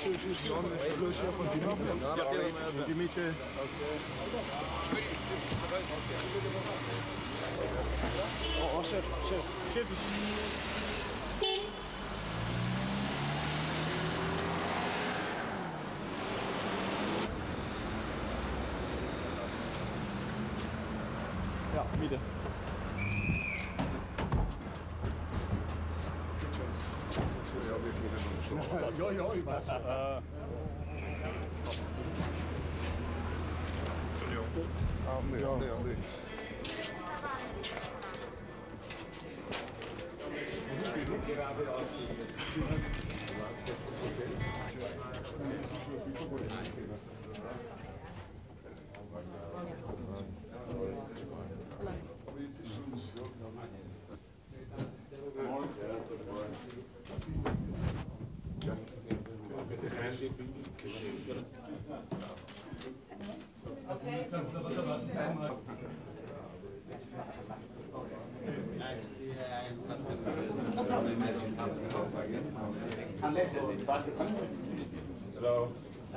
in die Mitte. Oh, Chef. Ja, Mitte. Ja, ich weiß. Entschuldigung. Hello.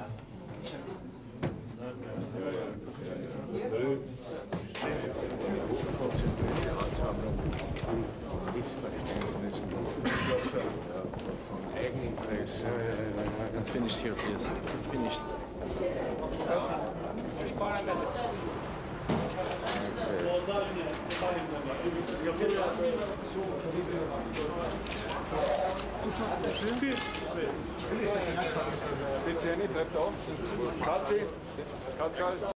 And finished here, please. Finished. Sitzt ihr nicht, bleibt da. Katze.